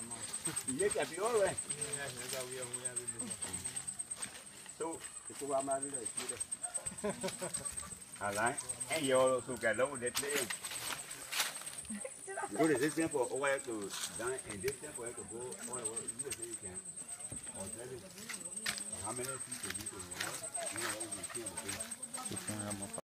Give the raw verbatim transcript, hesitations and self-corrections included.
Iya tak biar weh. So itu ramai ni dah, itu dah. Alai, eh yo suka lau det le. Go de this tempo o wa to dan and this tempo to go o wa you say you can. Or tell you how many people you can. You know, you can.